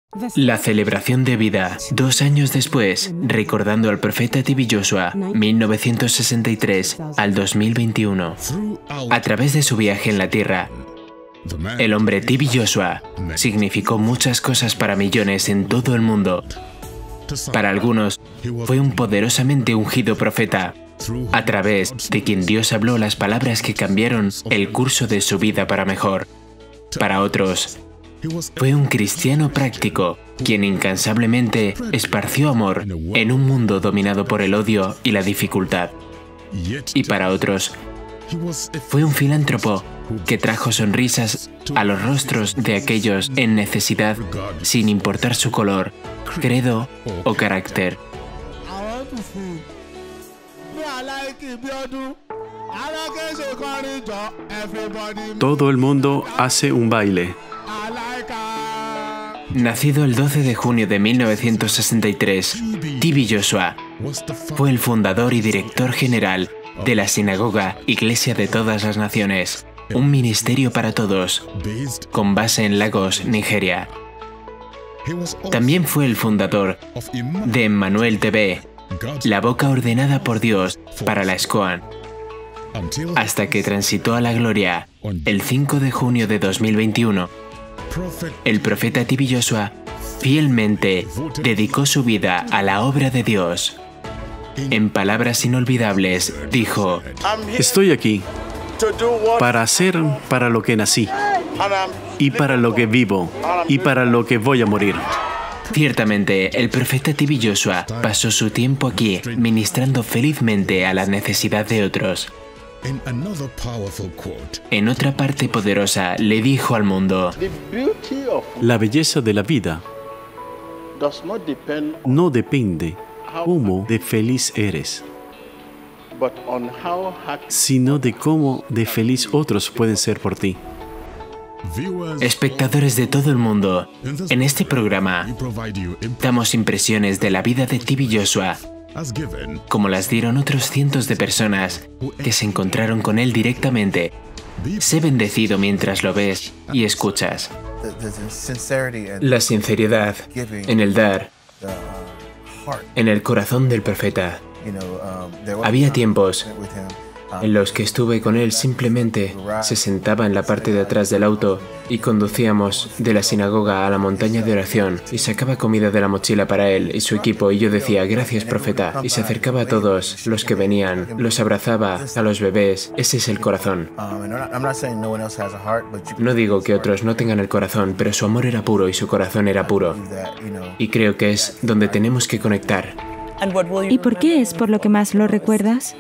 La celebración de vida, 2 años después, recordando al profeta T.B. Joshua, 1963 al 2021. A través de su viaje en la tierra, el hombre T.B. Joshua significó muchas cosas para millones en todo el mundo. Para algunos, fue un poderosamente ungido profeta, a través de quien Dios habló las palabras que cambiaron el curso de su vida para mejor. Para otros, fue un cristiano práctico, quien incansablemente esparció amor en un mundo dominado por el odio y la dificultad. Y para otros, fue un filántropo que trajo sonrisas a los rostros de aquellos en necesidad, sin importar su color, credo o carácter. Todo el mundo hace un baile. Nacido el 12 de junio de 1963, T.B. Joshua fue el fundador y director general de la Sinagoga Iglesia de Todas las Naciones, un ministerio para todos, con base en Lagos, Nigeria. También fue el fundador de Emmanuel TV, la boca ordenada por Dios para la SCOAN, hasta que transitó a la gloria el 5 de junio de 2021. El profeta T.B. Joshua fielmente dedicó su vida a la obra de Dios. En palabras inolvidables, dijo: Estoy aquí para hacer para lo que nací, y para lo que vivo, y para lo que voy a morir. Ciertamente, el profeta T.B. Joshua pasó su tiempo aquí, ministrando felizmente a la necesidad de otros. En otra parte poderosa, le dijo al mundo: La belleza de la vida no depende cómo de feliz eres, sino de cómo de feliz otros pueden ser por ti. Espectadores de todo el mundo, en este programa damos impresiones de la vida de T.B. Joshua, como las dieron otros cientos de personas que se encontraron con él directamente. Sé bendecido mientras lo ves y escuchas. La sinceridad en el dar, en el corazón del profeta. Había tiempos en los que estuve con él, simplemente se sentaba en la parte de atrás del auto y conducíamos de la sinagoga a la montaña de oración y sacaba comida de la mochila para él y su equipo y yo decía: gracias, profeta, y se acercaba a todos los que venían, los abrazaba, a los bebés. Ese es el corazón. No digo que otros no tengan el corazón, pero su amor era puro y su corazón era puro, y creo que es donde tenemos que conectar. ¿Y por qué es por lo que más lo recuerdas?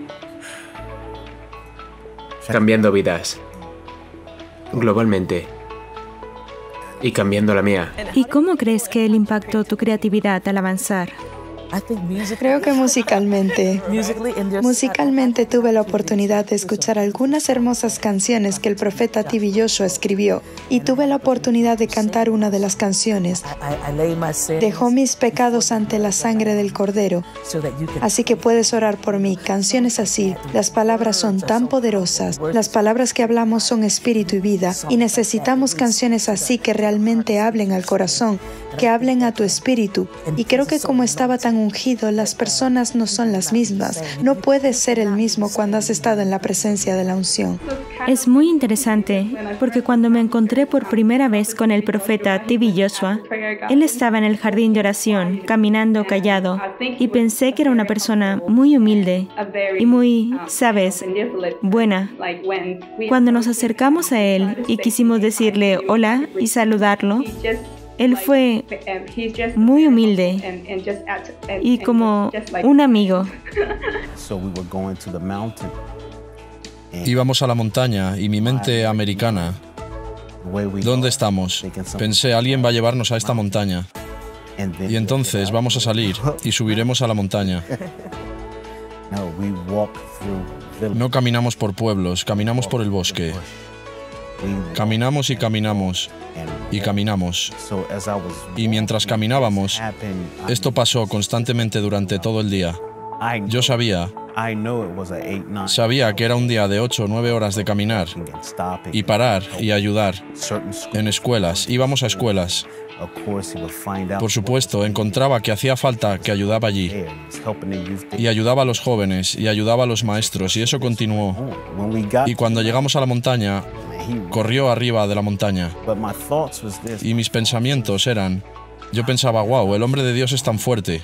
Cambiando vidas, globalmente, y cambiando la mía. ¿Y cómo crees que él impactó tu creatividad al avanzar? Creo que musicalmente tuve la oportunidad de escuchar algunas hermosas canciones que el profeta T.B. Joshua escribió, y tuve la oportunidad de cantar una de las canciones. Dejó mis pecados ante la sangre del Cordero, así que puedes orar por mí. Canciones así, las palabras son tan poderosas, las palabras que hablamos son espíritu y vida, y necesitamos canciones así que realmente hablen al corazón, que hablen a tu espíritu. Y creo que como estaba tan ungido, las personas no son las mismas. No puedes ser el mismo cuando has estado en la presencia de la unción. Es muy interesante, porque cuando me encontré por primera vez con el profeta T.B. Joshua, él estaba en el jardín de oración, caminando callado, y pensé que era una persona muy humilde y muy, ¿sabes?, buena. Cuando nos acercamos a él y quisimos decirle hola y saludarlo, él fue muy humilde y como un amigo. Íbamos a la montaña y mi mente americana: ¿dónde estamos? Pensé, alguien va a llevarnos a esta montaña. Y entonces vamos a salir y subiremos a la montaña. No caminamos por pueblos, caminamos por el bosque. Caminamos y caminamos y caminamos. Y mientras caminábamos, esto pasó constantemente durante todo el día. Yo sabía que era un día de 8 o 9 horas de caminar y parar y ayudar en escuelas. Íbamos a escuelas. Por supuesto, encontraba que hacía falta que ayudaba allí. Y ayudaba a los jóvenes, y ayudaba a los maestros, y eso continuó. Y cuando llegamos a la montaña, corrió arriba de la montaña. Y mis pensamientos eran, yo pensaba, wow, el hombre de Dios es tan fuerte.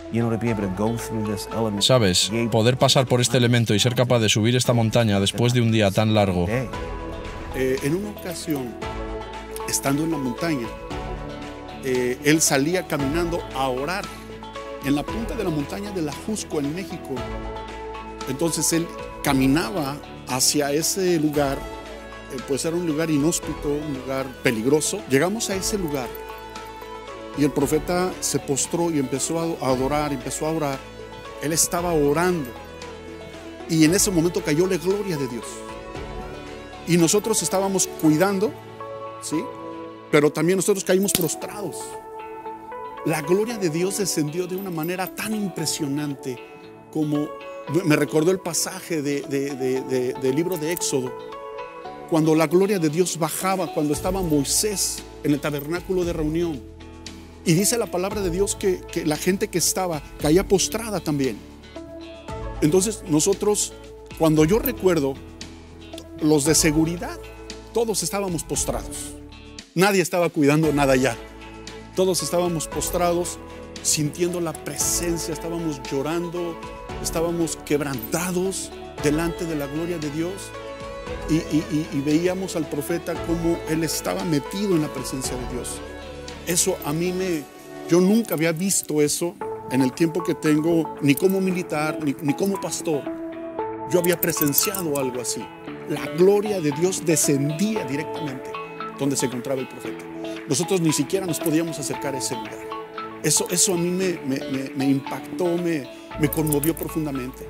¿Sabes? Poder pasar por este elemento y ser capaz de subir esta montaña después de un día tan largo. En una ocasión, estando en la montaña, él salía caminando a orar en la punta de la montaña de la Jusco, en México. Entonces él caminaba hacia ese lugar, pues era un lugar inhóspito, un lugar peligroso. Llegamos a ese lugar y el profeta se postró y empezó a adorar, empezó a orar. Él estaba orando y en ese momento cayó la gloria de Dios. Y nosotros estábamos cuidando, ¿sí? Pero también nosotros caímos prostrados. La gloria de Dios descendió de una manera tan impresionante como me recordó el pasaje del libro de Éxodo, cuando la gloria de Dios bajaba, cuando estaba Moisés en el tabernáculo de reunión. Y dice la palabra de Dios que la gente que estaba caía postrada también. Entonces nosotros, cuando yo recuerdo, los de seguridad, todos estábamos postrados. Nadie estaba cuidando nada ya. Todos estábamos postrados, sintiendo la presencia, estábamos llorando, estábamos quebrantados delante de la gloria de Dios. Y veíamos al profeta como él estaba metido en la presencia de Dios. Eso a mí yo nunca había visto eso en el tiempo que tengo, ni como militar, ni como pastor. Yo había presenciado algo así. La gloria de Dios descendía directamente donde se encontraba el profeta. Nosotros ni siquiera nos podíamos acercar a ese lugar. Eso a mí me impactó, me conmovió profundamente.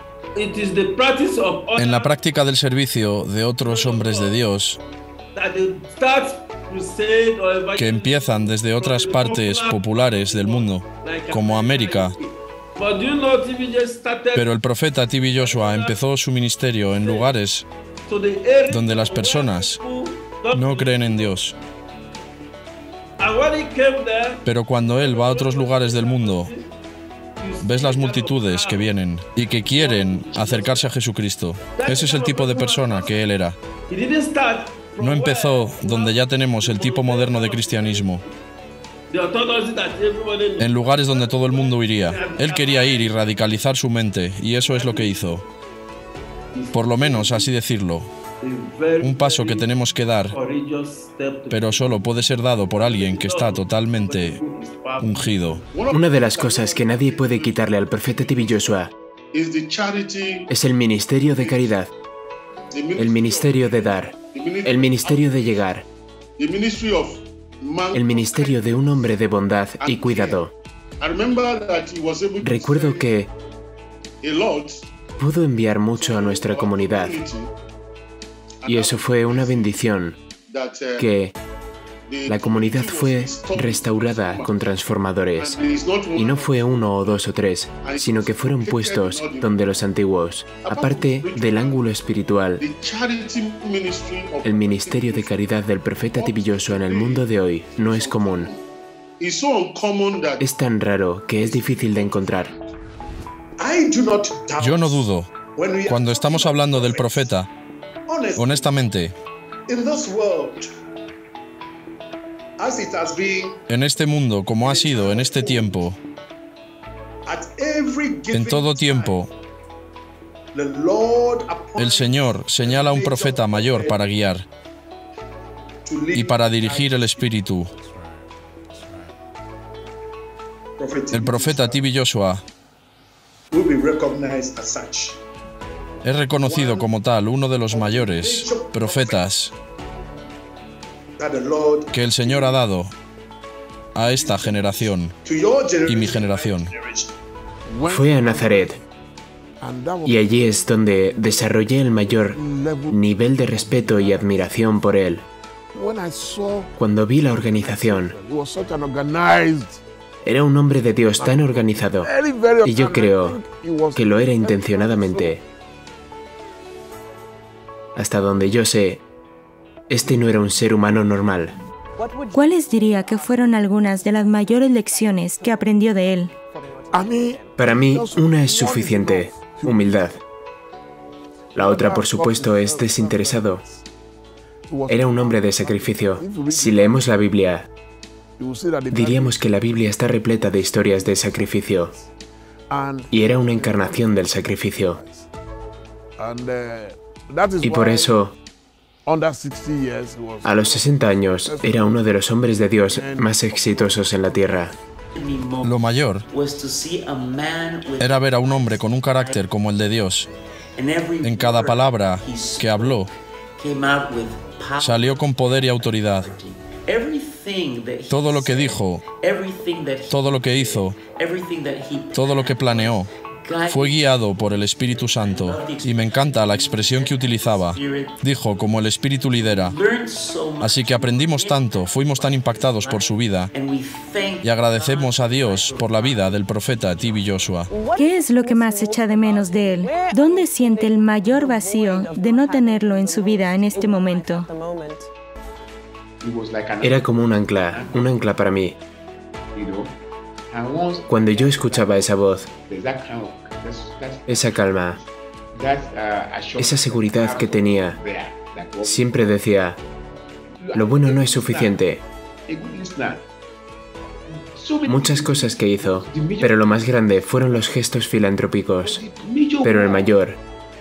En la práctica del servicio de otros hombres de Dios, que empiezan desde otras partes populares del mundo, como América, pero el profeta T.B. Joshua empezó su ministerio en lugares donde las personas no creen en Dios. Pero cuando él va a otros lugares del mundo, ves las multitudes que vienen y que quieren acercarse a Jesucristo. Ese es el tipo de persona que él era. No empezó donde ya tenemos el tipo moderno de cristianismo, en lugares donde todo el mundo iría. Él quería ir y radicalizar su mente, y eso es lo que hizo. Por lo menos así decirlo. Un paso que tenemos que dar, pero solo puede ser dado por alguien que está totalmente ungido. Una de las cosas que nadie puede quitarle al profeta T.B. Joshua es el ministerio de caridad, el ministerio de dar, el ministerio de llegar, el ministerio de un hombre de bondad y cuidado. Recuerdo que pudo enviar mucho a nuestra comunidad. Y eso fue una bendición, que la comunidad fue restaurada con transformadores. Y no fue 1 o 2 o 3, sino que fueron puestos donde los antiguos. Aparte del ángulo espiritual, el ministerio de caridad del profeta T.B. Joshua en el mundo de hoy no es común. Es tan raro que es difícil de encontrar. Yo no dudo. Cuando estamos hablando del profeta, honestamente, en este mundo, como ha sido en este tiempo, en todo tiempo, el Señor señala a un profeta mayor para guiar y para dirigir el espíritu. El profeta T.B. Joshua es reconocido como tal, uno de los mayores profetas que el Señor ha dado a esta generación y mi generación. Fue a Nazaret, y allí es donde desarrollé el mayor nivel de respeto y admiración por él. Cuando vi la organización, Era un hombre de Dios tan organizado, y yo creo que lo era intencionadamente. Hasta donde yo sé, este no era un ser humano normal. ¿Cuáles diría que fueron algunas de las mayores lecciones que aprendió de él? Para mí, una es suficiente: humildad. La otra, por supuesto, es desinteresado. Era un hombre de sacrificio. Si leemos la Biblia, diríamos que la Biblia está repleta de historias de sacrificio. Y era una encarnación del sacrificio. Y por eso, a los 60 años, era uno de los hombres de Dios más exitosos en la tierra. Lo mayor era ver a un hombre con un carácter como el de Dios. En cada palabra que habló, salió con poder y autoridad. Todo lo que dijo, todo lo que hizo, todo lo que planeó, fue guiado por el Espíritu Santo. Y me encanta la expresión que utilizaba. Dijo, como el Espíritu lidera. Así que aprendimos tanto, fuimos tan impactados por su vida. Y agradecemos a Dios por la vida del profeta T.B. Joshua. ¿Qué es lo que más echa de menos de él? ¿Dónde siente el mayor vacío de no tenerlo en su vida en este momento? Era como un ancla para mí. Cuando yo escuchaba esa voz, esa calma, esa seguridad que tenía, siempre decía, lo bueno no es suficiente. Muchas cosas que hizo, pero lo más grande fueron los gestos filantrópicos. Pero el mayor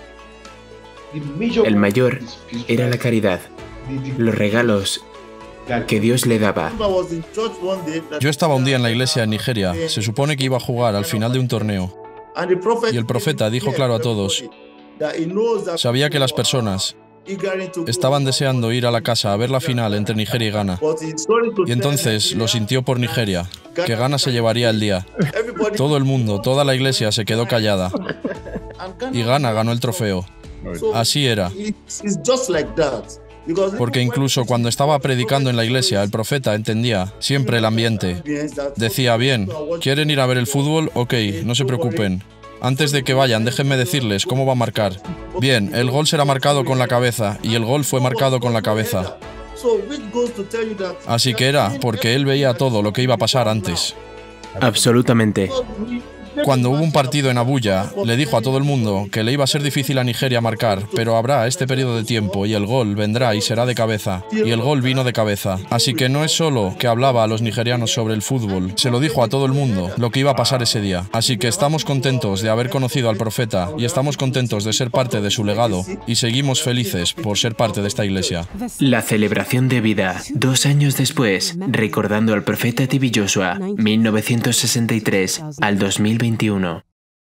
era la caridad, los regalos que Dios le daba. Yo estaba un día en la iglesia en Nigeria. Se supone que iba a jugar al final de un torneo. Y el profeta dijo claro a todos, sabía que las personas estaban deseando ir a la casa a ver la final entre Nigeria y Ghana. Y entonces lo sintió por Nigeria, que Ghana se llevaría el día. Todo el mundo, toda la iglesia se quedó callada. Y Ghana ganó el trofeo. Así era. Porque incluso cuando estaba predicando en la iglesia, el profeta entendía siempre el ambiente. Decía, bien, ¿quieren ir a ver el fútbol? Ok, no se preocupen. Antes de que vayan, déjenme decirles cómo va a marcar. Bien, el gol será marcado con la cabeza, y el gol fue marcado con la cabeza. Así que era porque él veía todo lo que iba a pasar antes. Absolutamente. Cuando hubo un partido en Abuya, le dijo a todo el mundo que le iba a ser difícil a Nigeria marcar, pero habrá este periodo de tiempo y el gol vendrá y será de cabeza. Y el gol vino de cabeza. Así que no es solo que hablaba a los nigerianos sobre el fútbol, se lo dijo a todo el mundo lo que iba a pasar ese día. Así que estamos contentos de haber conocido al profeta y estamos contentos de ser parte de su legado y seguimos felices por ser parte de esta iglesia. La celebración de vida, 2 años después, recordando al profeta T.B. Joshua, 1963 al 2021.